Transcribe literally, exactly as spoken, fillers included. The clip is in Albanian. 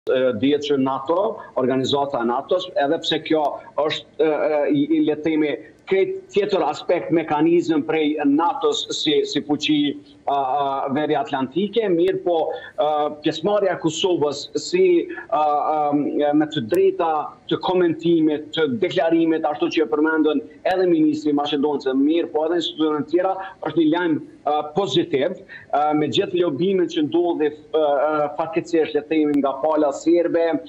dihet që NATO, organizata e NATO-s, edhe pse kjo është i le të themi këtë tjetër aspekt mekanizëm prej NATO-s si, si fuqi uh, veri atlantike, mirë po uh, pjesëmarrja e Kosovës si uh, um, me të drejta të komentimit, të deklarimit, ashtu që e përmendën edhe ministri maqedonës, mirë po edhe institucionet tjera, është një lajm uh, pozitiv, uh, me gjithë lobimin që ndodhi uh, fatkeqësisht le të themi nga pala serbe,